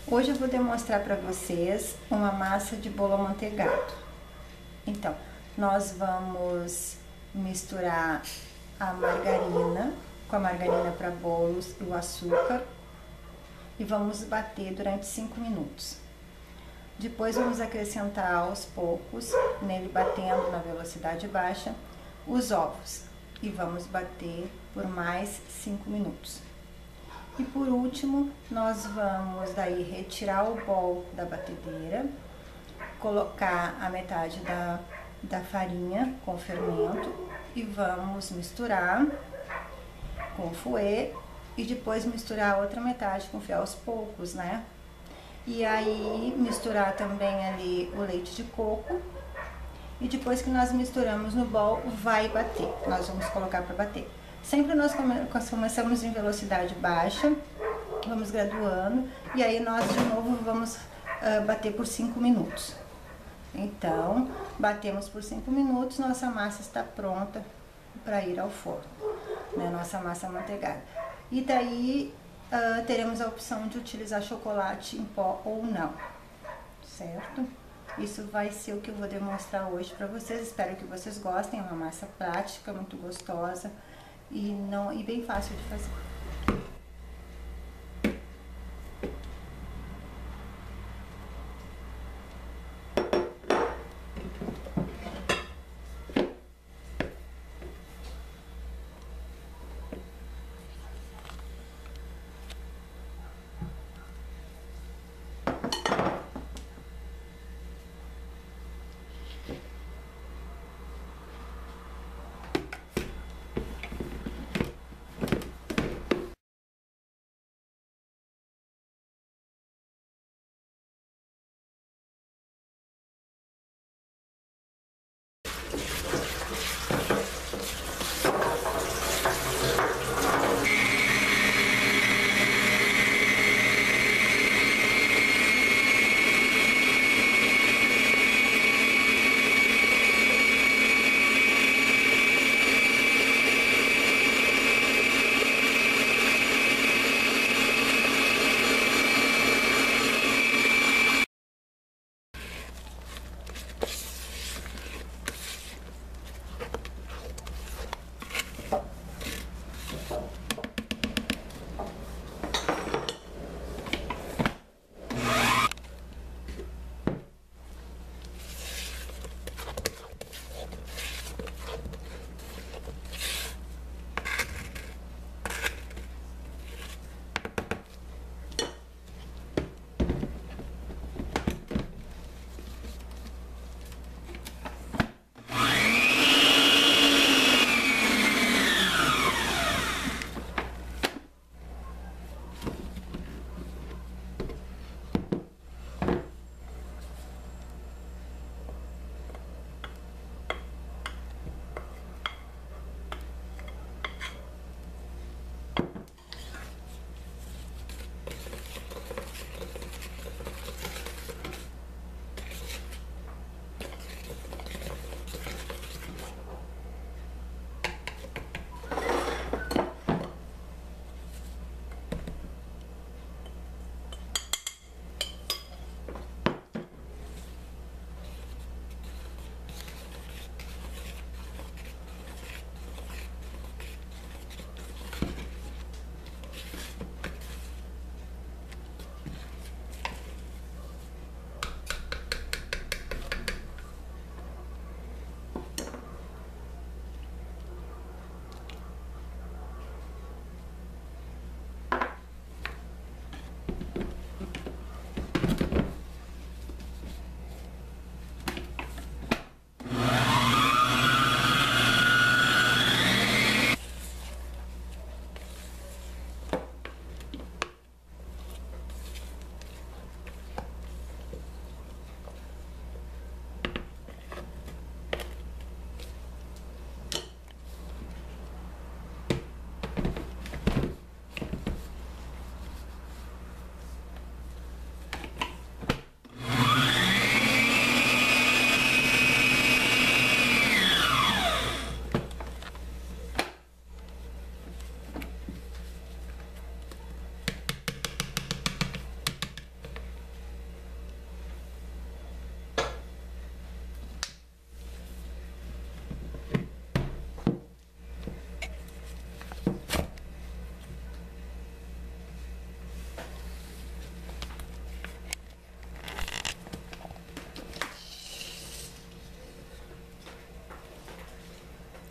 Hoje eu vou demonstrar para vocês uma massa de bolo amanteigado. Então, nós vamos misturar a margarina com a margarina para bolos e o açúcar e vamos bater durante 5 minutos. Depois vamos acrescentar aos poucos, nele batendo na velocidade baixa, os ovos e vamos bater por mais 5 minutos. E por último, nós vamos daí retirar o bol da batedeira, colocar a metade da farinha com o fermento e vamos misturar com o fouet e depois misturar a outra metade com o fouet aos poucos, né? E aí misturar também ali o leite de coco e depois que nós misturamos no bol, vai bater. Nós vamos colocar para bater. Sempre nós começamos em velocidade baixa, vamos graduando e aí nós de novo vamos bater por 5 minutos. Então, batemos por 5 minutos, nossa massa está pronta para ir ao forno, né? Nossa massa amanteigada. E daí teremos a opção de utilizar chocolate em pó ou não, certo? Isso vai ser o que eu vou demonstrar hoje para vocês. Espero que vocês gostem. É uma massa prática, muito gostosa e bem fácil de fazer.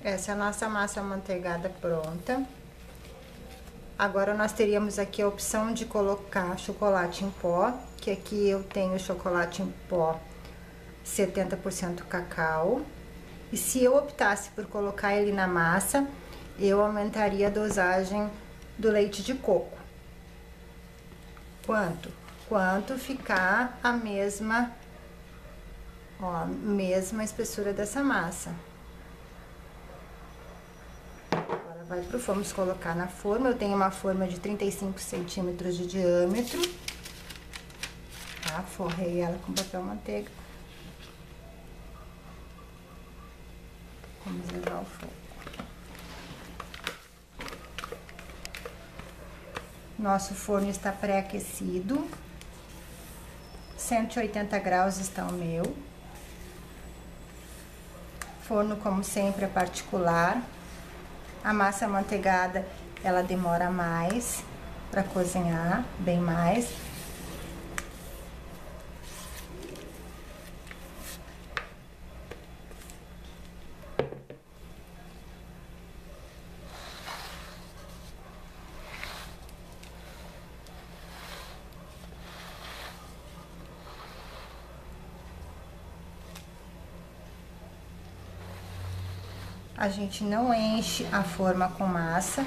Essa é a nossa massa amanteigada pronta. Agora, nós teríamos aqui a opção de colocar chocolate em pó, que aqui eu tenho chocolate em pó 70% cacau. E se eu optasse por colocar ele na massa, eu aumentaria a dosagem do leite de coco. Quanto ficar a mesma, ó, mesma espessura dessa massa. Agora vai pro forno, vamos colocar na forma. Eu tenho uma forma de 35 centímetros de diâmetro. Tá? Forrei ela com papel manteiga. Vamos levar ao fogo. Nosso forno está pré-aquecido. 180 graus está o meu. Forno, como sempre, é particular. A massa amanteigada, ela demora mais para cozinhar, bem mais. A gente não enche a forma com massa.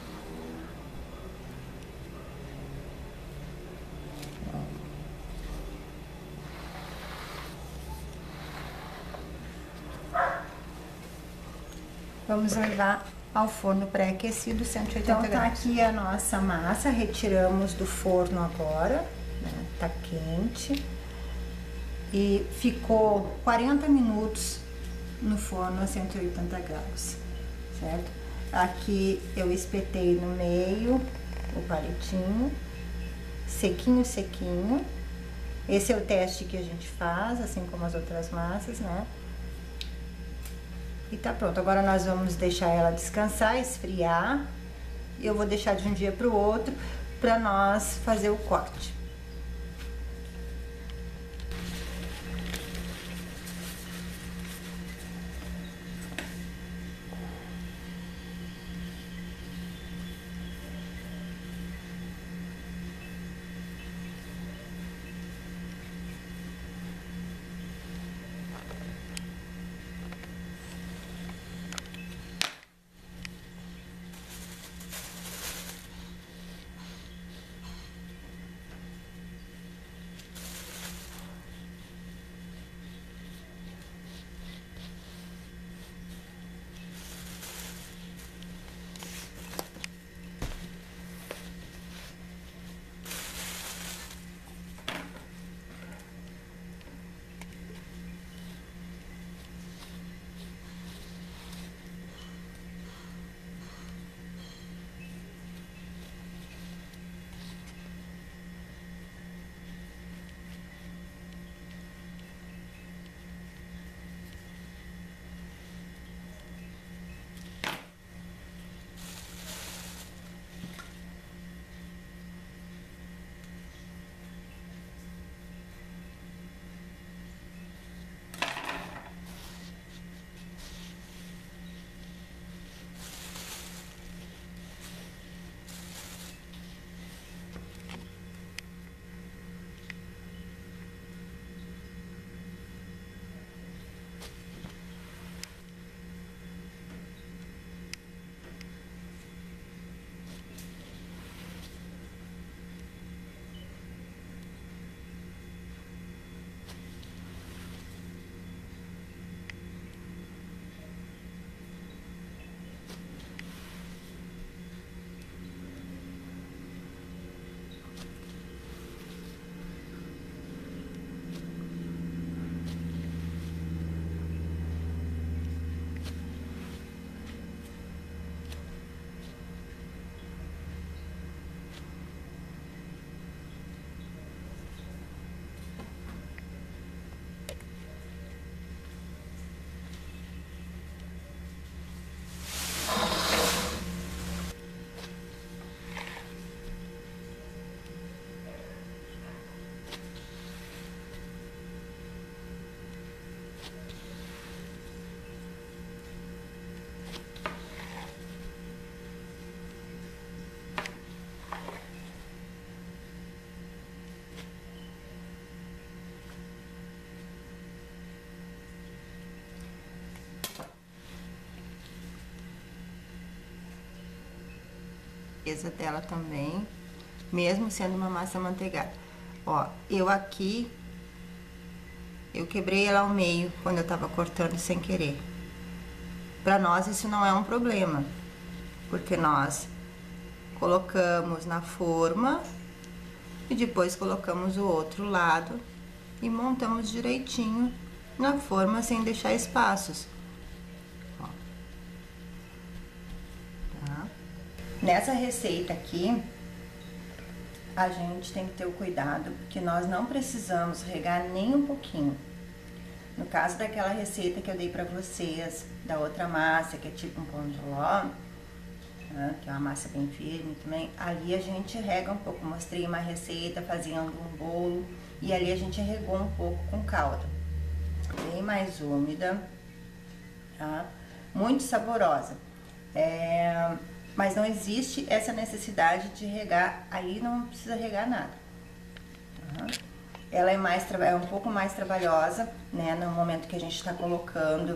Vamos levar ao forno pré-aquecido, 180 graus. Então, tá aqui a nossa massa, retiramos do forno agora, né? Tá quente. E ficou 40 minutos no forno a 180 graus, certo? Aqui eu espetei no meio o palitinho, sequinho, sequinho. Esse é o teste que a gente faz, assim como as outras massas, né? E tá pronto. Agora nós vamos deixar ela descansar, esfriar. E eu vou deixar de um dia pro outro para nós fazer o corte. firmeza dela também, mesmo sendo uma massa amanteigada. Ó, eu aqui, eu quebrei ela ao meio quando eu tava cortando sem querer. Pra nós isso não é um problema, porque nós colocamos na forma e depois colocamos o outro lado e montamos direitinho na forma sem deixar espaços. Ó. Tá? Nessa receita aqui, a gente tem que ter o cuidado que nós não precisamos regar nem um pouquinho. No caso daquela receita que eu dei pra vocês, da outra massa, que é tipo um pão de ló, tá? Que é uma massa bem firme também, ali a gente rega um pouco. Mostrei uma receita fazendo um bolo e ali a gente regou um pouco com calda. Bem mais úmida, tá? Muito saborosa. Mas não existe essa necessidade de regar, aí não precisa regar nada. Tá? Ela é um pouco mais trabalhosa, né, no momento que a gente está colocando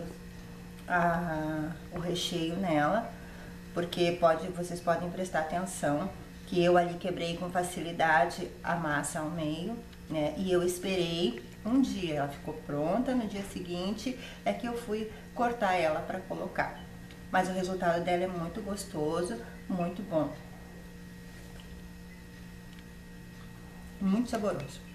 o recheio nela, porque vocês podem prestar atenção que eu ali quebrei com facilidade a massa ao meio, né, e eu esperei um dia, ela ficou pronta, no dia seguinte é que eu fui cortar ela para colocar. Mas o resultado dela é muito gostoso, muito bom. Muito saboroso.